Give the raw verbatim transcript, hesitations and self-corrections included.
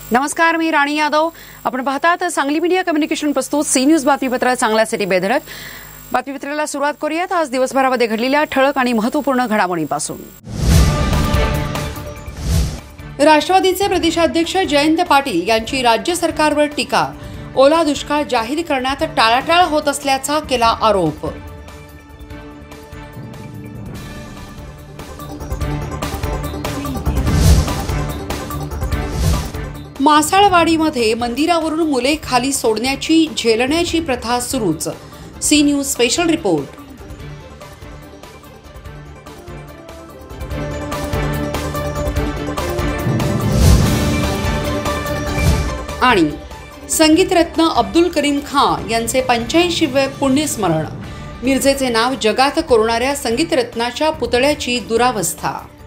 नमस्कार, मी राणी यादव. आपण पाहतात सांगली मीडिया कम्युनिकेशन प्रस्तुत सी न्यूज बातमीपत्र चांगल्यासाठी बेधडक. बातमीपत्राला सुरुवात करूयात आज दिवसभरामध्ये घडलेल्या ठळक आणि महत्त्वपूर्ण घडामोडींपासून. राष्ट्रवादीचे प्रदेशाध्यक्ष जयंत पाटील यांची राज्य सरकारवर टीका. ओला दुष्काळ जाहीर करण्यात टाळाटाळ होत असल्याचा केला आरोप. मासाळवाडीमध्ये मंदिरावरून मुले खाली सोडण्याची झेलण्याची प्रथा सुरूच. C news special report. आणि संगीतरत्न अब्दुल करीम खान यांचे पंच्याऐंशीवे पुण्यस्मरण. मिर्झेचे नाव जगात कोरणाऱ्या संगीतरत्नाच्या पुतळ्याची दुरावस्था.